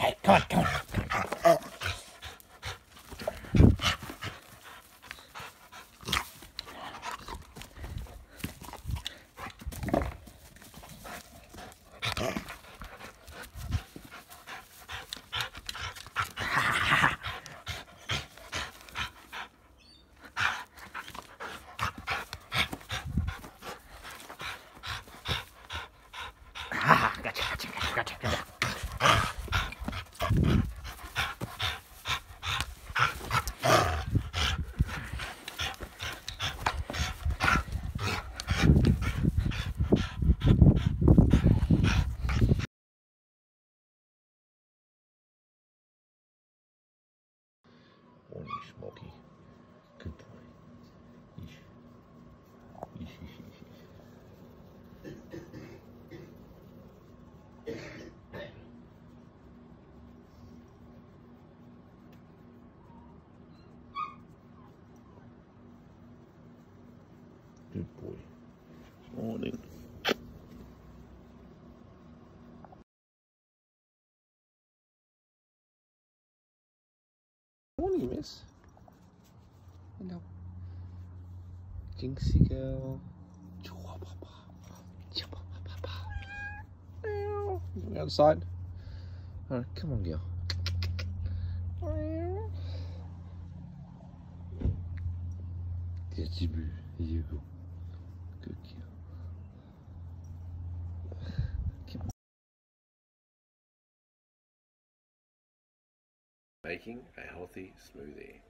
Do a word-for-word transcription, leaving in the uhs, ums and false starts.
Hey, come on, come on. Gotcha, gotcha, gotcha, gotcha, gotcha. Morning, Smokey. Good boy. Yeesh. Yeesh, yeesh, yeesh, yeesh. Good boy. Morning. Morning, miss. Hello. Jinxie girl. You outside? Alright, come on, girl. There you go. There you go. Good girl. Come on. Making a healthy smoothie.